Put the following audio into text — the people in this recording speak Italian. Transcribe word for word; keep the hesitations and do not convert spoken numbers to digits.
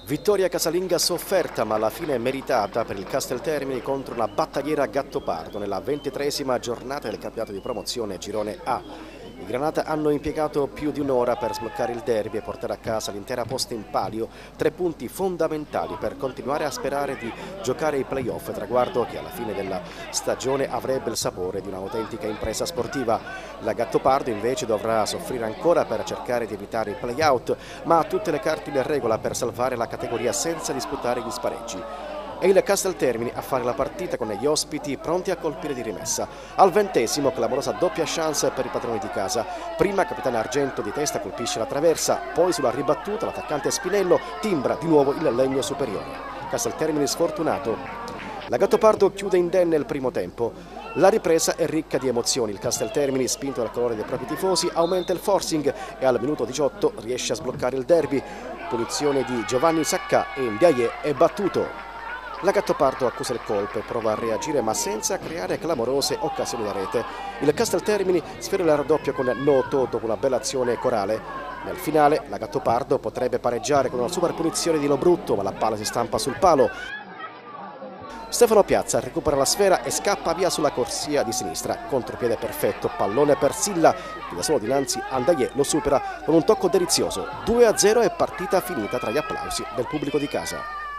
Vittoria casalinga sofferta ma alla fine meritata per il Casteltermini contro una battagliera Gattopardo nella ventitreesima giornata del campionato di promozione Girone A. I Granata hanno impiegato più di un'ora per sbloccare il derby e portare a casa l'intera posta in palio, tre punti fondamentali per continuare a sperare di giocare i play-off, traguardo che alla fine della stagione avrebbe il sapore di un'autentica impresa sportiva. La Gattopardo invece dovrà soffrire ancora per cercare di evitare i play-out, ma ha tutte le carte in regola per salvare la categoria senza disputare gli spareggi. E il Casteltermini a fare la partita con gli ospiti pronti a colpire di rimessa. Al ventesimo clamorosa doppia chance per i padroni di casa. Prima capitano Argento di testa colpisce la traversa, poi sulla ribattuta l'attaccante Spinello timbra di nuovo il legno superiore. Casteltermini sfortunato. La Gattopardo chiude indenne il primo tempo. La ripresa è ricca di emozioni, il Casteltermini, spinto dal colore dei propri tifosi, aumenta il forcing e al minuto diciotto riesce a sbloccare il derby. Punizione di Giovanni Sacca e Ndiaye è battuto. La Gattopardo accusa il colpo e prova a reagire ma senza creare clamorose occasioni da rete. Il Casteltermini sfiora il raddoppio con Noto dopo una bella azione corale. Nel finale la Gattopardo potrebbe pareggiare con una super punizione di Lobrutto, ma la palla si stampa sul palo. Stefano Piazza recupera la sfera e scappa via sulla corsia di sinistra. Contropiede perfetto, pallone per Silla, che da solo dinanzi a Ndiaye lo supera con un tocco delizioso. due a zero e partita finita tra gli applausi del pubblico di casa.